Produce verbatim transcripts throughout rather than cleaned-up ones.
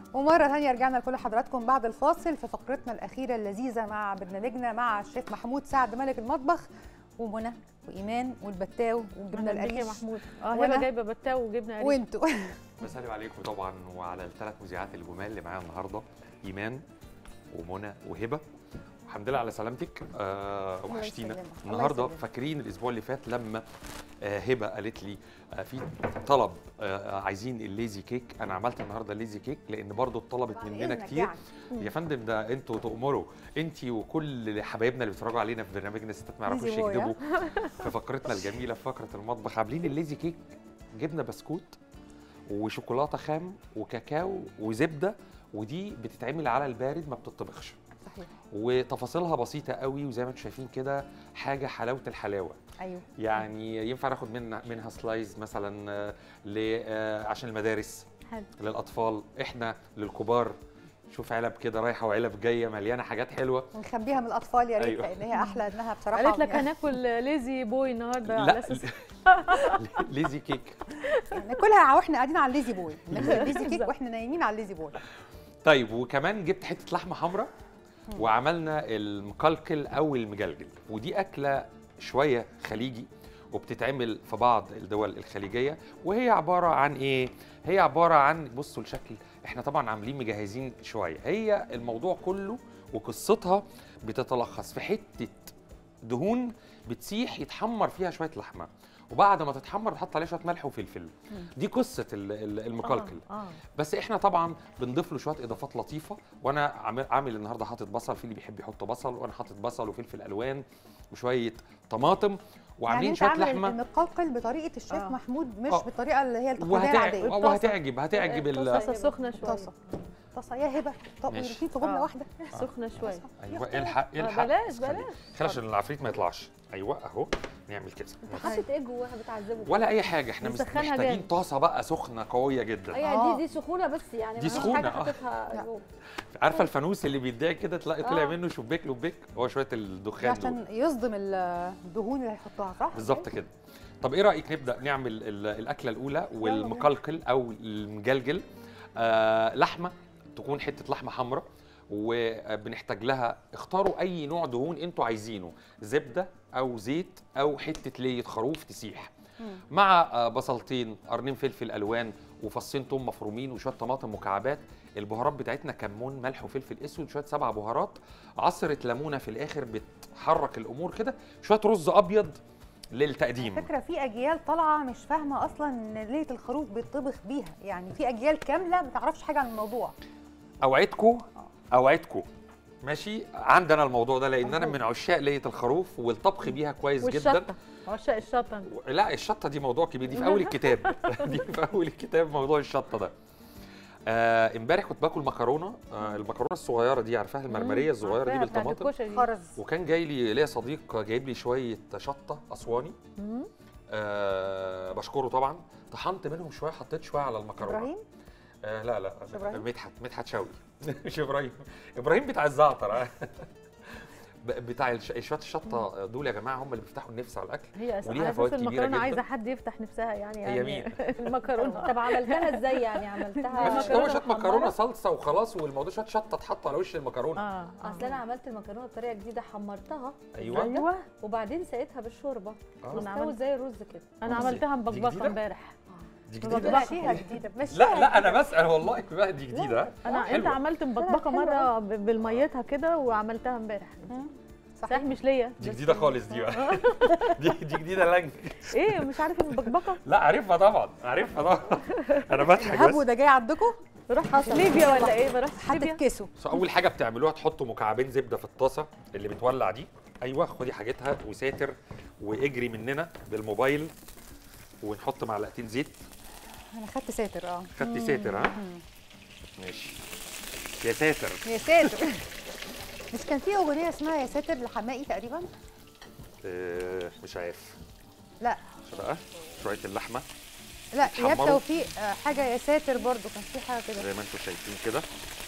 ومرة ثانية رجعنا لكل حضراتكم بعد الفاصل في فقرتنا الأخيرة اللذيذة مع برنامجنا مع الشيف محمود سعد ملك المطبخ، ومنى وإيمان والبتاو والجبنة القريش. محمود اه هبه جايبه بتاو وجبنه قريش. وانتوا بسلم عليكم طبعا وعلى الثلاث مذيعات الجمال اللي معايا النهارده، ايمان ومنى وهبه. الحمد لله على سلامتك. آه وحشتينا النهارده. فاكرين الاسبوع اللي فات لما آه هبه قالت لي آه في طلب آه عايزين الليزي كيك؟ انا عملت النهارده الليزي كيك لان برضو اتطلبت مننا كتير يعني. يا فندم ده انتوا تؤمروا، انت وكل حبايبنا اللي بيتفرجوا علينا في برنامجنا ستات ما يعرفوش يكذبوا في فقرتنا الجميله في فقره المطبخ. عاملين الليزي كيك جبنه بسكوت وشوكولاته خام وكاكاو وزبده، ودي بتتعمل على البارد ما بتطبخش. صحيح. وتفاصيلها بسيطه قوي، وزي ما انتم شايفين كده حاجه حلاوه الحلاوه. ايوه يعني ينفع ناخد منها منها سلايز مثلا ل عشان المدارس. حلو. للاطفال، احنا للكبار. شوف علب كده رايحه وعلب جايه مليانه حاجات حلوه نخبيها من الاطفال يا ريت. أيوة. لان هي احلى انها بصراحه. قالت لك هناكل ليزي بوي النهارده على اساس ليزي كيك ناكلها واحنا قاعدين على الليزي بوي، ناكل الليزي كيك واحنا نايمين على الليزي بوي. طيب وكمان جبت حته لحمه حمراء وعملنا المقلقل او المجلجل، ودي اكله شويه خليجي وبتتعمل في بعض الدول الخليجيه، وهي عباره عن ايه؟ هي عباره عن، بصوا الشكل، احنا طبعا عاملين مجهزين شويه. هي الموضوع كله وقصتها بتتلخص في حته دهون بتسيح يتحمر فيها شويه لحمه، وبعد ما تتحمر بتحط عليها شويه ملح وفلفل. دي قصه المقلقل. آه آه. بس احنا طبعا بنضيف له شويه اضافات لطيفه، وانا عامل عامل النهارده حاطط بصل، في اللي بيحب يحط بصل، وانا حاطط بصل وفلفل الوان وشويه طماطم، وعاملين يعني شويه لحمه. المقلقل بطريقه الشيف آه. محمود، مش آه. بالطريقه اللي هي التقليديه وهتع... العاديه. وهتعجب هتعجب الطاسه سخنه شويه. طاسه طاسه يا هبه، طب الاثنين في جمله آه. واحده. آه. سخنه شويه. ايوه الحق الحق. آه بلاش بلاش خلي عشان العفريت ما يطلعش. ايوه اهو نعمل كده. انت حاطط ايه جواها بتعذبه؟ ولا اي حاجه، احنا محتاجين طاسه بقى سخنه قويه جدا. ايوه دي دي سخونه بس يعني دي سخونه اه. عارفه الفانوس اللي بيتضايق كده تلاقي طلع منه شباك لباك، هو شويه الدخان عشان يصدم الدهون اللي هيحطوها. صح بالظبط كده. طب ايه رايك نبدا نعمل الاكله الاولى والمقلقل او المجلجل؟ آه لحمه تكون حته لحمه حمراء، وبنحتاج لها، اختاروا اي نوع دهون انتوا عايزينه، زبده او زيت او حته ليه خروف تسيح، مع بصلتين، قرنين فلفل الوان، وفصين ثوم مفرومين، وشويه طماطم مكعبات. البهارات بتاعتنا كمون، ملح وفلفل اسود، شويه سبع بهارات، عصره ليمونه في الاخر بتحرك الامور كده، شويه رز ابيض للتقديم. على فكره في اجيال طالعه مش فاهمه اصلا ان ليله الخروف بيطبخ بيها، يعني في اجيال كامله ما تعرفش حاجه عن الموضوع. اوعدكم اوعدكم ماشي عندنا الموضوع ده، لان انا من عشاق ليله الخروف والطبخ بيها كويس والشطة. جدا. عشاق الشطه. لا الشطه دي موضوع كبير، دي في اول الكتاب دي في اول الكتاب موضوع الشطه ده. امبارح آه كنت باكل مكرونه، آه المكرونه الصغيره دي عارفاها، المرمريه الصغيره دي بالطماطم، وكان جاي لي ليا صديق جايب لي شويه شطه اسواني، آه بشكره طبعا. طحنت منهم شويه، حطيت شويه على المكرونه. ابراهيم؟ آه لا لا مدحت مدحت شوقي مش ابراهيم. ابراهيم بتاع الزعتر بتاع شويه الشطه دول يا جماعه هم اللي بيفتحوا النفس على الاكل. هي وليها فوائد كبيره جدا. المكرونه عايزه حد يفتح نفسها يعني. هي مين؟ المكرونه. طب عملتها ازاي يعني؟ عملتها هو شويه مكرونه صلصه وخلاص، والموضوع شويه شطه اتحط على وش المكرونه. اه اصل انا عملت المكرونه بطريقه جديده، حمرتها. ايوه ايوه وبعدين سقيتها بالشوربه واستوت زي الرز كده. انا عملتها مبكبكه امبارح. دي جديده؟ ماشيها جديده. لا لا انا بسال والله بقى، دي جديده. انا انت عملت مبكبكه مره بالميتها كده وعملتها امبارح. صحيح مش ليا. دي جديده خالص دي بقى. دي دي جديده لانج. ايه مش عارف المبكبكه؟ لا عارفها طبعا، عارفها طبعا. انا بضحك بس. الهبو ده جاي عندكم؟ بروح ليبيا ولا ايه؟ بروح حتى كيسو. اول حاجه بتعملوها تحطوا مكعبين زبده في الطاسه اللي بتولع دي. ايوه خدي حاجتها وساتر واجري مننا بالموبايل، ونحط معلقتين زيت. انا خدت ساتر. اه خدتي ساتر. ها ماشي. يا ساتر يا ساتر. مش كان في اغنيه اسمها يا ساتر لحماقي تقريبا؟ أه مش عارف. لا بقى شويه اللحمه. لا يا توفيق حاجه يا ساتر برضو كان في حاجه كده زي ما انتم شايفين كده.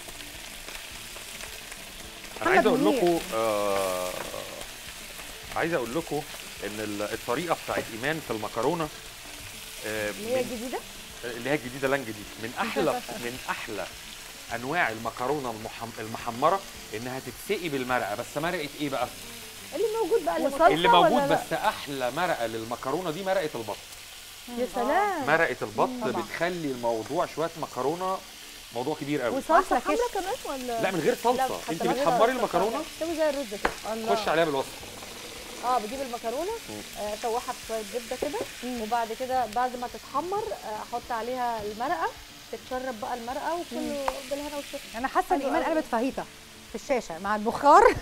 انا عايز اقول لكم آه عايز اقول لكم ان الطريقه بتاعت ايمان في المكرونه اللي هي الجديده اللي هي الجديده لانج دي من احلى من احلى انواع المكرونه المحم... المحمره انها تتسقي بالمرقه، بس مرقه ايه بقى؟ اللي موجود بقى اللي وصلصة اللي موجود، ولا لا؟ بس احلى مرقه للمكرونه دي مرقه البط. يا سلام. مرقه البط طبعا. بتخلي الموضوع شويه مكرونه موضوع كبير قوي. وصلصه أحلى حمرا كشك. كمان ولا؟ لا من غير لا، صلصه، حتى انت من غير بتحمري صلصة. المكرونه تسوي زي الرز كده. الله. خش عليها بالوصفه. اه بجيب المكرونه آه، اشوحها بشويه زبده كده، وبعد كده بعد ما تتحمر آه، احط عليها المرقه، تتشرب بقى المرقه وكله بالهنا والشفا. انا حاسه ان حلو ايمان قوي. قلبت فاهيتا في الشاشه مع البخار.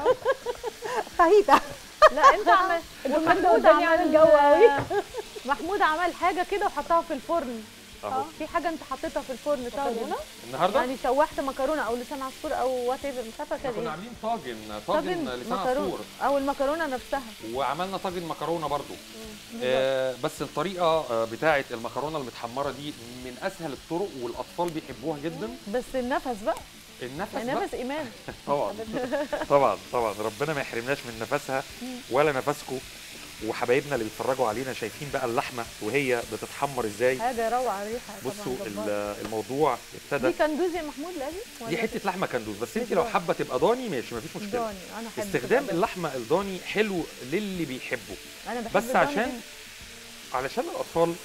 فاهيتا. لا انت عمل ومحمود قدامي عمل عامل جو قوي. محمود عمل حاجه كده وحطها في الفرن. اهو في حاجه انت حطيتها في الفرن طاجن مكرونة؟ النهارده يعني شوحت مكرونه او لسان عصفور او وات ايفر، مش عارفه احنا كان كنا ايه. عاملين طاجن طاجن لسان مكرونه عصفور، او المكرونه نفسها. وعملنا طاجن مكرونه برضو. آه بس الطريقه آه بتاعه المكرونه المتحمره دي من اسهل الطرق، والاطفال بيحبوها جدا. بس النفس بقى، النفس بقى نفس ايمان. طبعا طبعا طبعا ربنا ما يحرمناش من نفسها ولا نفسكم. وحبايبنا اللي بيتفرجوا علينا شايفين بقى اللحمه وهي بتتحمر ازاي. حاجه روعه ريحه. بصوا طبعاً ال- جبارة. الموضوع ابتدى. دي كندوز يا محمود لازم ولا دي حته لحمه كندوز، بس انت مش لو ضاني. حابه تبقى ضاني ماشي مفيش مشكله. ضاني. انا احب استخدام كده. اللحمه الضاني حلو للي بيحبه، انا بحب بس الضاني عشان جداً. علشان الاطفال.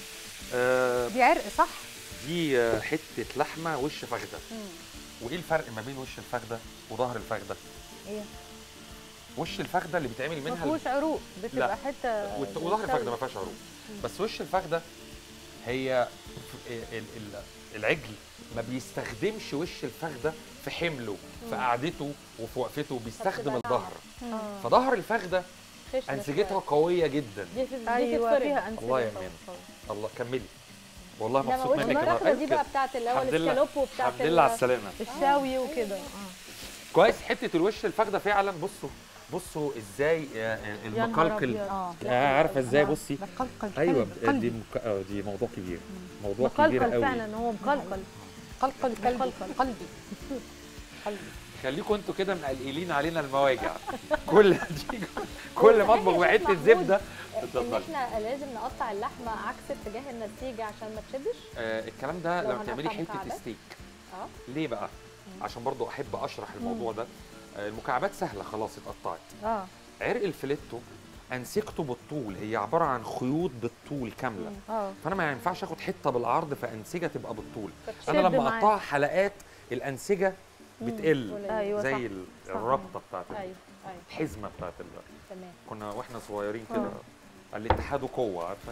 آه دي عرق صح؟ دي آه، حته لحمه وش فخده. وايه الفرق ما بين وش الفخده وظهر الفخده؟ ايه؟ وش الفخده اللي بيتعمل ما منها فيهوش عروق، بتبقى لا. حته والت- وظهر الفخده ما فيهاش عروق، بس وش الفخده هي ف- ال- ال- العجل ما بيستخدمش وش الفخده في حمله، في قعدته وفي وقفته، بيستخدم فبتبقى الظهر. آه. فظهر الفخده خشنة انسجتها شوية. قويه جدا. دي في دي ايوه تتفرم. فيها انسجه. الله يا إيمان. الله كملي، والله انما مبسوط وش منك الفخده دي بقى النهارده. بتاعت اللي هو الحمد لله. الاسكالوب وبتاعت الحمد لله على السلامه. الشاوي وكده. اه كويس. حته الوش الفخده فعلا. بصوا بصوا ازاي آه، يا نهار المقلقل. أبيض. اه آه، عارفه ازاي؟ آه. بصي ده قلقل ايوه قلبي. دي مك... آه، دي موضوع كبير، موضوع كبير مقلقل قوي. فعلا، هو مقلقل. قلقل قلبي قلقل. قلبي قلبي. خليكم انتوا كده مقلقلين علينا المواجع. كل دي كل صحيح مطبخ يا وحته شيخ زبده. ان اتفضلي. احنا لازم نقطع اللحمه عكس اتجاه النسيج عشان ما تشدش. آه الكلام ده لو لما تعملي هنقطع حته مكعبات. ستيك. اه ليه بقى؟ عشان برضو احب اشرح الموضوع ده. آه المكعبات سهله خلاص اتقطعت. اه عرق الفليتو انسجته بالطول، هي عباره عن خيوط بالطول كامله. اه فانا ما ينفعش اخد حته بالعرض فانسجه تبقى بالطول. فتشد انا لما معاك. اقطعها حلقات الانسجه بتقل قليل. ايوه زي صح. ال- صح. الرابطه بتاعت ال- ايوه ايوه الحزمه بتاعت ال... تمام. كنا واحنا صغيرين كده آه. الاتحاد قوه، عارفه.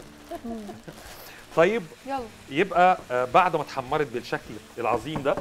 طيب يلا يبقى آه، بعد ما اتحمرت بالشكل العظيم ده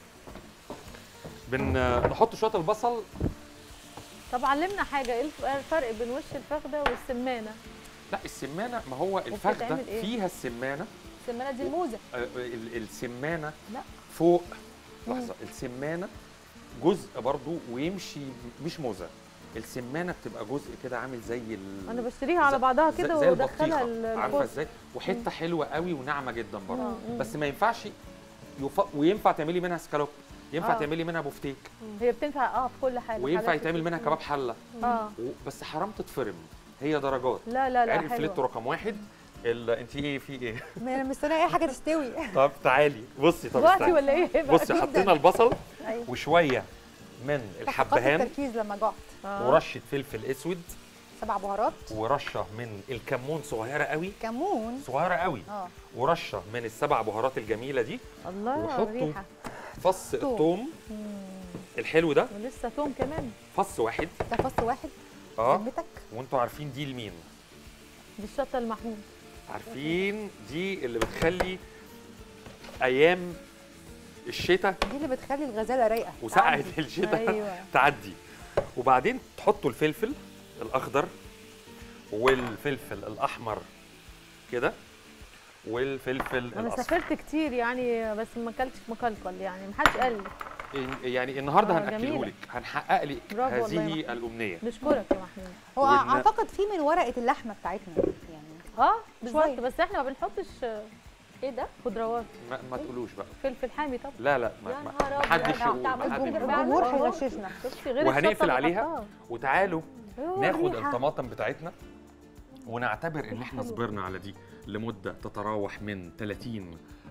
بن آه، نحط شويه البصل. طب علمنا حاجه، ايه الف- الفرق بين وش الفخده والسمانه؟ لا السمانه، ما هو الفخده وبتتعمل إيه؟ فيها السمانه. السمانه دي الموزه. آه، ال- السمانه لا. فوق. لحظه، السمانه جزء برضو ويمشي مش موزه. السمانه بتبقى جزء كده عامل زي ال... انا بشتريها على زي- بعضها زي- كده زي وادخلها البطيخة. عارفه الفرن. ازاي؟ وحته حلوه قوي وناعمه جدا برضه. مم. بس ما ينفعش يف... وينفع تعملي منها سكالوب، ينفع آه. تعملي منها بوفتيك، هي بتنفع اه في كل حاجه. وينفع حاجات يتعمل كتير. منها كباب حله. اه و... بس حرام تتفرم، هي درجات. لا لا لا عرق الفليتو حلوه. رقم واحد. ال... انت ايه في ايه؟ ما انا مستنيه اي حاجه تستوي. طب تعالي بصي. طب دلوقتي استني. ولا ايه بقى؟ بصي حطينا البصل ايوه وشويه من فقدت الحبهان التركيز لما جعت. آه. ورشه فلفل اسود سبع بهارات. ورشه من الكمون صغيره قوي، كمون. صغيره قوي، اه ورشه من السبع بهارات الجميله دي، الله وحطوا الريحه. فص توم. الثوم الحلو ده، ولسه توم كمان. فص واحد. ده فص واحد. اه ذمتك؟ وانتوا عارفين دي لمين؟ دي الشطه المحمود. عارفين دي اللي بتخلي ايام الشتاء دي اللي بتخلي الغزاله رايقه. وسقعه الشتاء ايوه تعدي. وبعدين تحطوا الفلفل الاخضر والفلفل الاحمر كده والفلفل انا الاصفر. سافرت كتير يعني، بس ما اكلتش مكلكل يعني، ما حدش قال لي. إن- يعني النهارده آه، هناكله جميلة. لك، هنحقق لك برافو والله يا هذه محمود. الامنيه. نشكرك يا محمود. هو وإن- اعتقد في من ورقه اللحمه بتاعتنا يعني. اه شوية. بالظبط، بس احنا ما بنحطش ايه ده؟ خضروات. ما, ما تقولوش بقى. فلفل حامي طبعا. لا لا ما, يا ما نهار ما حدش أبيض. يقول، ده ما حدش عملت يقول. فعلا. الجمهور أهو. هيغششنا. شفتي غير وهنقفل الشطة اللي عليها. حطها. وتعالوا أيوة، ناخد الريحة. الطماطم بتاعتنا ونعتبر ان احنا صبرنا على دي لمده تتراوح من ثلاثين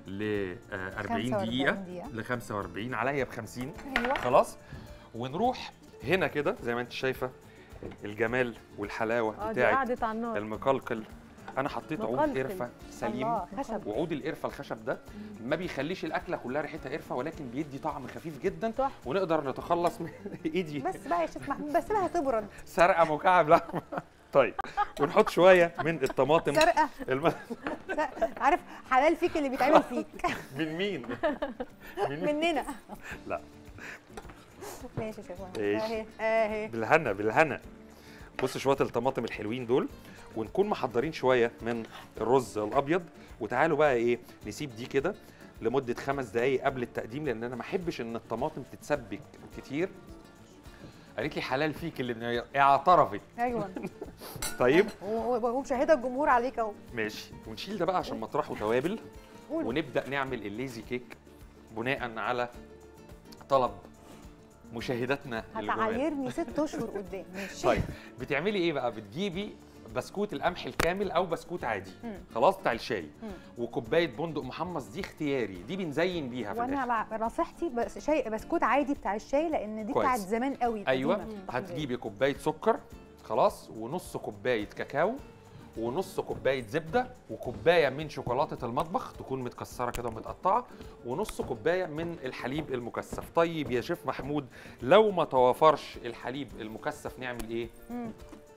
ل أربعين دقيقه ل خمسة وأربعين، عليا ب خمسين. ايوه خلاص. ونروح هنا كده زي ما انت شايفه الجمال والحلاوه اه دي بتاعت قعدت على النار. المقلقل. انا حطيت عود مقلقل. قرفه سليم. الله، خشب. وعود القرفه الخشب ده ما بيخليش الاكله كلها ريحتها قرفه، ولكن بيدي طعم خفيف جدا تحفة. ونقدر نتخلص من ايدي بس بقى يا شيخ محمود، بس بقى هتبرد. سرقه مكعب لحمه. طيب ونحط شويه من الطماطم. سرقه الم... عارف حلال فيك اللي بيتعمل فيك. من مين؟ من مين؟ مننا. لا ماشي يا شيخ محمود. إيش؟ اهي اهي بالهنا بالهنا. بص شويه الطماطم الحلوين دول، ونكون محضرين شويه من الرز الابيض. وتعالوا بقى ايه، نسيب دي كده لمده خمس دقائق قبل التقديم، لان انا ما احبش ان الطماطم تتسبك كتير. قالت لي حلال فيك اللي اعترفت. ايوه. طيب ومشاهده الجمهور عليك اهو. ماشي. ونشيل ده بقى عشان مطرحه توابل، قول. ونبدا نعمل الليزي كيك بناء على طلب مشاهداتنا الجمال. هتعايرني ست اشهر قدام. ماشي. طيب بتعملي ايه بقى؟ بتجيبي بسكوت القمح الكامل او بسكوت عادي مم. خلاص بتاع الشاي، مم. وكوبايه بندق محمص، دي اختياري، دي بنزين بيها في وانا الاخر. مع نصيحتي بس شاي بسكوت عادي بتاع الشاي، لان دي كويس. بتاعت زمان قوي. ايوه. قديمة. هتجيبي كوبايه سكر خلاص، ونص كوبايه كاكاو، ونص كوبايه زبده، وكوبايه من شوكولاته المطبخ تكون متكسره كده ومتقطعه، ونص كوبايه من الحليب المكثف. طيب يا شيف محمود، لو ما توافرش الحليب المكثف نعمل ايه؟ مم.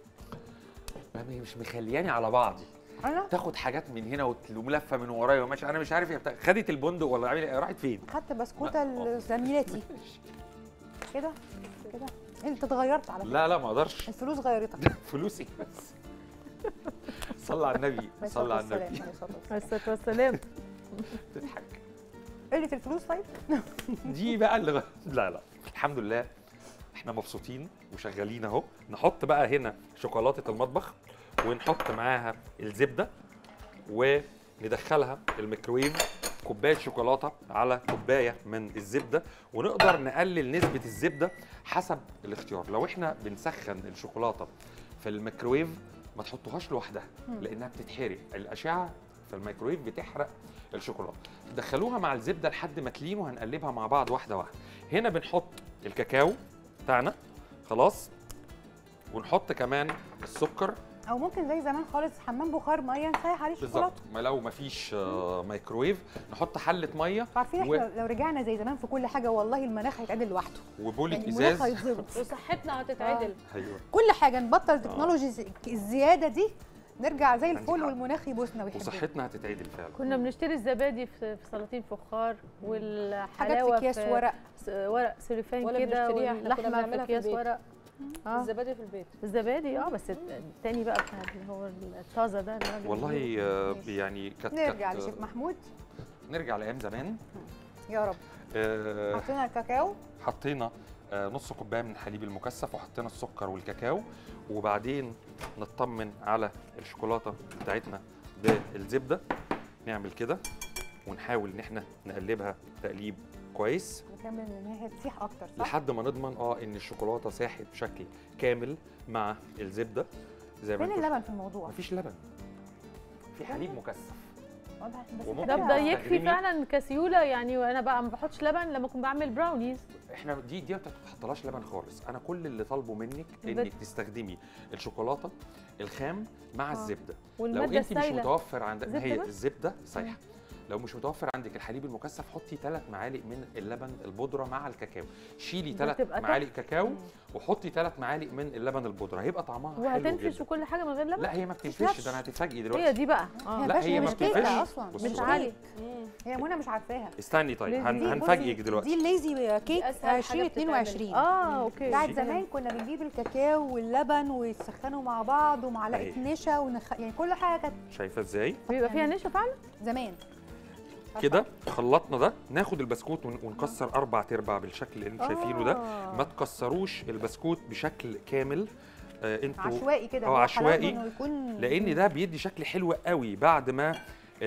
مش مخلياني على بعضي. انا تاخد حاجات من هنا وملفه من ورايا وماشي، انا مش عارف هي بتاع... خدت البندق ولا عامل ايه، راحت فين؟ خدت بسكوته لزميلاتي كده كده. انت اتغيرت على فكره. لا لا ما اقدرش. الفلوس غيرتك. فلوسي بس. صلى على النبي، صلى على النبي. عليه الصلاه والسلام. تضحك. قلة الفلوس طيب؟ دي بقى اللي غ... لا لا الحمد لله احنا مبسوطين وشغالين اهو. نحط بقى هنا شوكولاته المطبخ، ونحط معاها الزبده، وندخلها الميكرويف. كوبايه شوكولاته على كوبايه من الزبده، ونقدر نقلل نسبه الزبده حسب الاختيار. لو احنا بنسخن الشوكولاته في الميكرويف ما تحطوهاش لوحدها لانها بتتحرق، الاشعه في الميكرويف بتحرق الشوكولاته. دخلوها مع الزبده لحد ما تلين، وهنقلبها مع بعض واحده واحده. هنا بنحط الكاكاو بتاعنا خلاص، ونحط كمان السكر، او ممكن زي زمان خالص حمام بخار ميه نسيح عليه بالظبط. شوكولاته. ما لو ما فيش آه ميكرويف نحط حله ميه. عارفين احنا و... لو رجعنا زي زمان في كل حاجه والله المناخ هيتعدل لوحده، وبوله يعني ازاز هيتظبط وصحتنا هتتعدل. ايوه. كل حاجه نبطل تكنولوجي الزياده دي، نرجع زي الفل حق. والمناخ يبوسنا ويحبنا. وصحتنا هتتعدل فعلا. كنا بنشتري الزبادي في في سلاطين فخار، حاجات والحلاوه في اكياس ورق. س- ورق سلوفان ولا كده، بنشتريها، إحنا كنا واللحمه بنعملها في في اكياس البيت. ورق. اه الزبادي في البيت. الزبادي اه، بس التاني بقى بتاع اللي هو الطازه ده اللي هو والله بنجيبه. آه يعني كانت نرجع كانت- لشيف محمود نرجع لايام زمان. يا رب. آه حطينا الكاكاو، حطينا آه نص كوبايه من الحليب المكثف، وحطينا السكر والكاكاو، وبعدين نطمن على الشوكولاته بتاعتنا بالزبده. نعمل كده ونحاول ان احنا نقلبها تقليب كويس نكمل ان هي تسيح اكتر صح؟ لحد ما نضمن اه ان الشوكولاته ساحت بشكل كامل مع الزبده. زي ما فين انتوا اللبن في الموضوع؟ مفيش لبن، في حليب مكثف. واضح بس وممكن ده كده- ده يكفي تستخدمي- فعلا كسيوله يعني. وانا بقى ما بحطش لبن لما اكون بعمل براونيز. احنا دي دي ما بتحطلهاش لبن خالص. انا كل اللي طالبه منك البت- انك تستخدمي الشوكولاته الخام مع آه. الزبده. لو والماده انت مش السائله متوفر عندك زبدة هي بس؟ الزبده سايحه. لو مش متوفر عندك الحليب المكثف حطي ثلاث معالق من اللبن البودره مع الكاكاو. شيلي دي ثلاث بتبقى معالق تحفة. كاكاو وحطي ثلاث معالق من اللبن البودره، هيبقى طعمها حلو وهتنفش جدا. وكل حاجه من غير لبن. لا هي ما بتنفش، ده انا هتتفاجئي دلوقتي. هي دي بقى هي اه لا، فاشلة، هي ما مش كيكة بتنفعش. اصلا بصي مش بصي. عالي. هي منى مش عارفاها. استني طيب هن... دي هنفاجئك بصي، دلوقتي. دي الليزي كيك أسهل حاجة عشرين اتنين وعشرين. اه اوكي. بتاعت زمان كنا بنجيب الكاكاو واللبن ويسخنوا مع بعض أهي. ومعلقه نشا ونخ... يعني كل حاجه كانت شايفه ازاي؟ بيبقى فيها نشا فعلا. زمان. كده خلطنا ده، ناخد البسكوت ون- ونكسر اربع تربع بالشكل اللي انتوا شايفينه ده. آه. ما تكسروش البسكوت بشكل كامل. آه انتوا عشوائي كده. اه هو عشوائي، حلاوته إنه يكون لان ده بيدي شكل حلو قوي بعد ما ال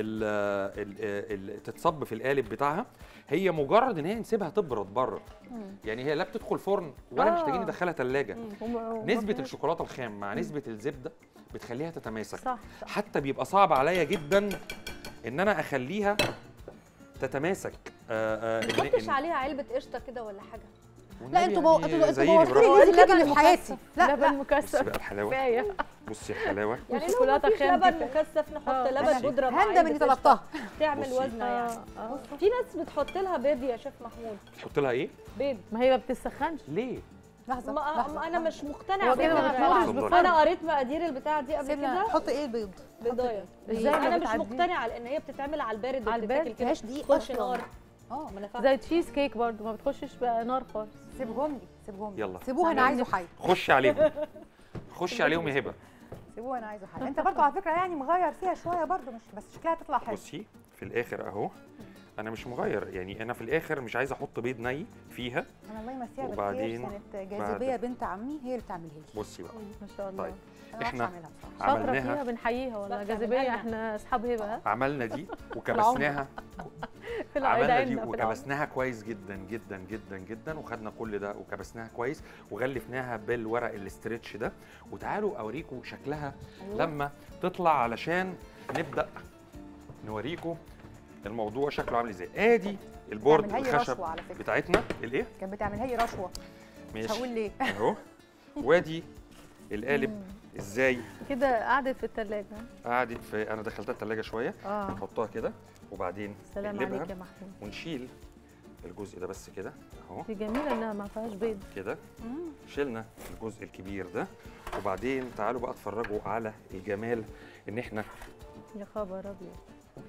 ال ال تتصب في القالب بتاعها. هي مجرد ان هي نسيبها تبرد بره، يعني هي لا بتدخل فرن ولا آه. محتاجين ندخلها ثلاجه. وما- وما نسبه فيهاش- الشوكولاته الخام مع نسبه الزبده بتخليها تتماسك. صح صح. حتى بيبقى صعب عليا جدا ان انا اخليها تتماسك. آه آه ما تحطش عليها علبه قشطه كده ولا حاجه؟ لا انتوا بو... انتوا زيني بوظتوا براحتك. لي الكيك اللي في حياتي. لا لبن لا بصي مكثف بقى الحلاوه، كفايه. بصي الحلاوه. يعني لو والشوكولاتة مفيش خام لبن كده. مكثف نحط آه. لبن بصي. بودره مع هندم اني علبة قشطة. طلبتها. تعمل بصي. وزنه يعني. آه، آه. في ناس بتحط لها بيض يا شيف محمود. تحط لها ايه؟ بيض. ما هي ما بتسخنش. ليه؟ لحظه ما لحظة. ما انا مش مقتنعه هو كده ما بالفكرة. بتمرش اتفضلي. بفرق. انا قريت مقادير البتاعه دي قبل سيبنا كده حط ايه البيض؟ بيضايه. ازاي ما انا مش بتعديش؟ مقتنعه لان هي بتتعمل على البارد على وبتتاكل البارد كده فيهاش دقيق تخش أصلاً. نار. اه ما انا فاهمه. زي تشيز كيك برضو ما بتخشش بقى نار خالص. سيبهم لي سيبهم لي يلا. سيبوها انا عايزه حي. خشي عليهم، خشي عليهم يا هبه. سيبوها انا عايزه حي. انت برضه على فكره يعني مغير فيها شويه برضه، مش بس شكلها تطلع حلو. بصي في الاخر اهو، انا مش مغير يعني، انا في الاخر مش عايز احط بيض ني فيها. انا الله يمسيها بالخير وبعدين كانت جاذبيه بنت عمي هي اللي بتعملها لي. بصي بقى ما شاء الله. طيب انا ما إحنا بعرفش اعملها بصراحه. شاطره عملناها. فيها بنحييها والله. لا، جاذبيه بتعملها. احنا اصحاب هبه ها؟ عملنا دي وكبسناها، في العيد عملنا دي عيننا في العمر. وكبسناها كويس جدا جدا جدا جدا، وخدنا كل ده وكبسناها كويس وغلفناها بالورق الاسترتش ده. وتعالوا اوريكم شكلها أيوة. لما تطلع علشان نبدا نوريكم الموضوع شكله عامل ازاي. ادي البورد بتعملها لي الخشب رشوه على فكره. بتاعتنا الايه؟ كانت بتعملها لي رشوه. مش ماشي هقول ليه. اهو. وادي القالب ازاي كده قعدت في الثلاجه. قعدت في، انا دخلتها الثلاجه شويه، اه نحطها كده وبعدين سلام نقلبها عليك يا محمود. ونشيل الجزء ده بس كده اهو دي جميله انها ما فيهاش بيض. كده. شلنا الجزء الكبير ده وبعدين تعالوا بقى اتفرجوا على الجمال ان احنا يا خبر ابيض.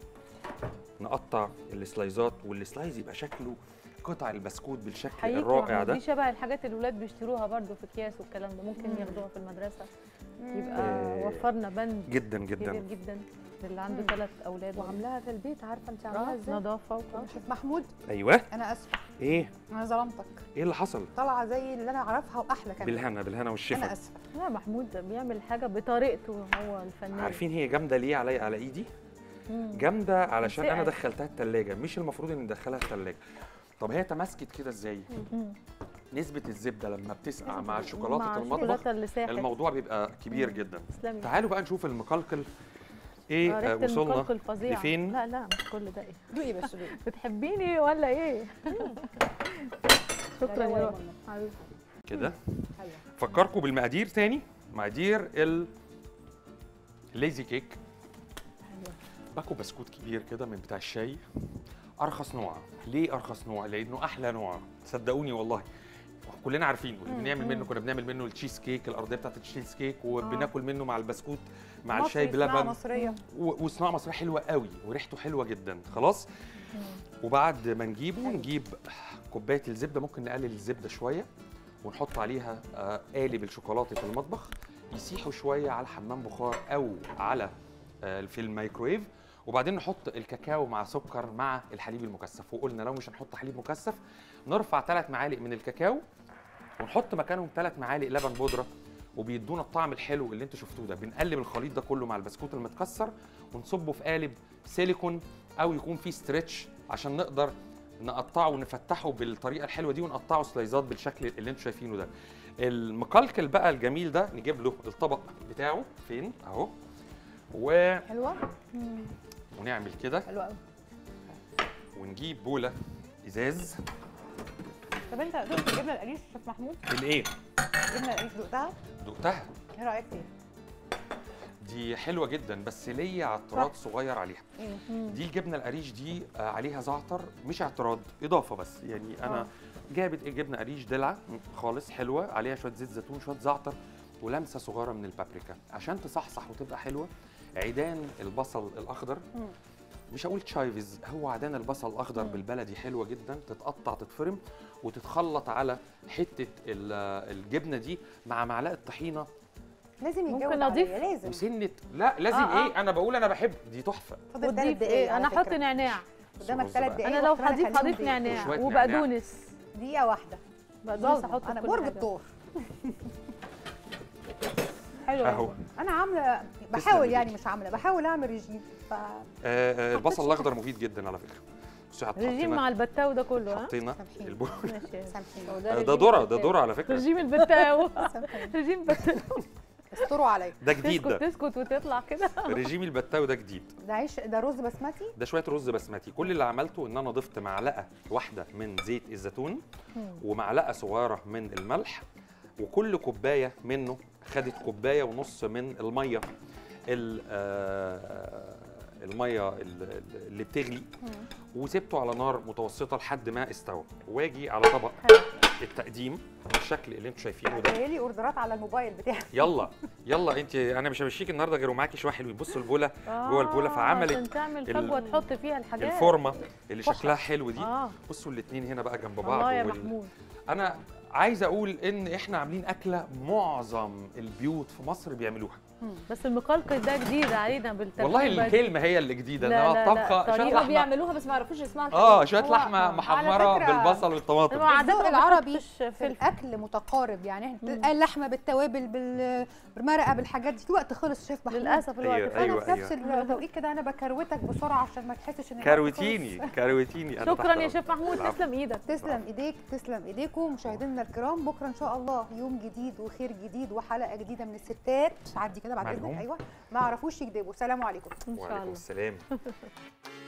نقطع السلايزات والسلايز يبقى شكله قطع البسكوت بالشكل حقيقي الرائع محمود، ده. دي شبه الحاجات اللي الولاد بيشتروها برضو في اكياس والكلام ده، ممكن ياخدوها في المدرسه. يبقى آه، وفرنا بند جدا كبير جدا. جدا للي عنده ثلاث اولاد. وعاملاها في البيت، عارفه انت عاملاها آه، ازاي؟ نظافه وكل شيف محمود ايوه. انا اسفه، ايه انا ظلمتك. ايه اللي حصل؟ طالعه زي اللي انا اعرفها واحلى كمان. بالهنا بالهنا انا والشفا. اسفه. لا محمود بيعمل حاجه بطريقته هو الفنان. عارفين هي جامده ليه علي على ايدي؟ مم. جامده علشان انا بتسقع. دخلتها الثلاجه، مش المفروض ان ندخلها الثلاجه. طب هي تماسكت كده ازاي؟ مم. نسبه الزبده لما بتسقع مع مع شوكولاته المطبخ الشوكولاته اللي ساحت. الموضوع بيبقى كبير مم. جدا. تسلمي. تعالوا بقى نشوف المقلقل ايه. آه، آه ريحة وصلنا المقلقل فظيعة. لفين؟ لا لا مش كل ده ايه. دوقي بس دوقي. بتحبيني ولا ايه؟ شكرا لا، لا، يا لا، روح حبيبي. كده. ايوه. فكركم بالمقادير تاني. مقادير ال الليزي كيك. باكو بسكوت كبير كده من بتاع الشاي، ارخص نوع. ليه ارخص نوع؟ لانه احلى نوع، صدقوني والله. كلنا عارفينه اللي بنعمل منه، كنا بنعمل منه التشيز كيك، الارضيه بتاعت التشيز كيك، وبناكل منه مع البسكوت مع مصري، الشاي صناعة بلبن. مصريه. و- وصناعه مصريه حلوه قوي وريحته حلوه جدا. خلاص. وبعد ما نجيبه نجيب كوبايه الزبده، ممكن نقلل الزبده شويه ونحط عليها آه، قالب الشوكولاته في المطبخ يسيحوا شويه على حمام بخار او على آه، في الميكرويف. وبعدين نحط الكاكاو مع سكر مع الحليب المكثف. وقلنا لو مش هنحط حليب مكثف نرفع ثلاث معالق من الكاكاو ونحط مكانهم ثلاث معالق لبن بودره، وبيدونا الطعم الحلو اللي انتوا شفتوه ده. بنقلب الخليط ده كله مع البسكوت المتكسر ونصبه في قالب سيليكون او يكون فيه ستريتش عشان نقدر نقطعه ونفتحه بالطريقه الحلوه دي ونقطعه سلايزات بالشكل اللي انتوا شايفينه ده. المقلقل بقى الجميل ده نجيب له الطبق بتاعه فين اهو، و... حلوه ونعمل كده حلوه قوي. ونجيب بوله ازاز. طب انت دقت الجبنه القريش يا شيف محمود؟ الايه؟ الجبنه القريش دقتها؟ دقتها. ايه رايك فيها؟ دي حلوه جدا بس ليا اعتراض صغير عليها. ايه؟ دي الجبنه القريش دي آه، عليها زعتر، مش اعتراض، اضافه بس. يعني انا آه. جابت الجبنه قريش دلعه خالص حلوه، عليها شويه زيت زيتون، شويه زعتر، ولمسه صغيره من البابريكا عشان تصحصح وتبقى حلوه. عيدان البصل الاخضر، مم. مش هقول تشايفز، هو عيدان البصل الاخضر بالبلدي حلوه جدا، تتقطع تتفرم وتتخلط على حته ال- الجبنه دي مع معلقه طحينه لازم ممكن يتجوز أضيف؟ عليا، لازم. وسنه. لا لازم. آه، آه. ايه انا بقول انا بحب دي تحفه. فاضل ثلاث وتضيف دقايق ايه؟ على انا احط فكرة. نعناع. قدامك رز ثلاث بقى. دقايق. انا لو واحتمال هضيف أخليهم هضيف دقيقة. نعناع وشوية وبقدونس. دقيقه واحده. بقدونس احط انا في كل برج حاجة. الثور. حلوه اهو. أوي. انا عامله بحاول تسلم يعني مش عامله بحاول اعمل ريجيم. ف آه آه البصل الاخضر مفيد جدا على فكره. بصي رجيم مع حطينا البتاو ده كله ها. حطينا سامحيني. البول. ماشي. سامحيني. هو ده رجيم ذره ده البتاو. ذره على فكره. رجيم البتاو. سامحيني. رجيم بتاو. استروا عليا. ده جديد تسكت ده تسكت وتطلع كده. رجيم البتاوي ده جديد. ده عيش، ده رز بسمتي. ده شويه رز بسمتي. كل اللي عملته ان انا ضفت معلقه واحده من زيت الزيتون ومعلقه صغيره من الملح، وكل كوبايه منه خدت كوبايه ونص من الميه الميه اللي بتغلي، وسبته على نار متوسطه لحد ما استوى. واجي على طبق التقديم بالشكل اللي انتم شايفينه ده. جايلي اوردرات على الموبايل بتاعي. يلا يلا انت، انا مش همشيك النهارده غير ومعاكي شويه حلوين. بصوا البوله جوه البوله، فعملت عشان تعمل فجوه تحط فيها الحاجات، الفورمه اللي شكلها حلو دي. آه. بصوا الاثنين هنا بقى جنب بعض. الله يا وال... محمود. انا عايز اقول ان احنا عاملين اكله معظم البيوت في مصر بيعملوها، بس المقلقل ده جديد علينا بالترتيب. والله الكلمه هي اللي جديده. لا انما الطبخه شويه لحمه بيعملوها بس ما يعرفوش اسمها. اه شويه لحمه محمره بالبصل والطماطم. الذوق العربي في الاكل متقارب، يعني احنا اللحمه بالتوابل بالمرقه بالحاجات دي. الوقت خلص شيف محمود للاسف الوقت. أيوة فانا أيوة في نفس أيوة. التوقيت كده انا بكروتك بسرعه عشان ما تحسش ان كروتيني كروتيني. شكرا يا شيف محمود، تسلم ايدك. تسلم ايديك، تسلم ايديكم. مشاهدينا الكرام، بكره ان شاء الله يوم جديد وخير جديد وحلقه جديده من الستات. عدي كده بعد اذنك. ايوه، ما عرفوش يكذبوا. سلام عليكم. وعليكم السلام.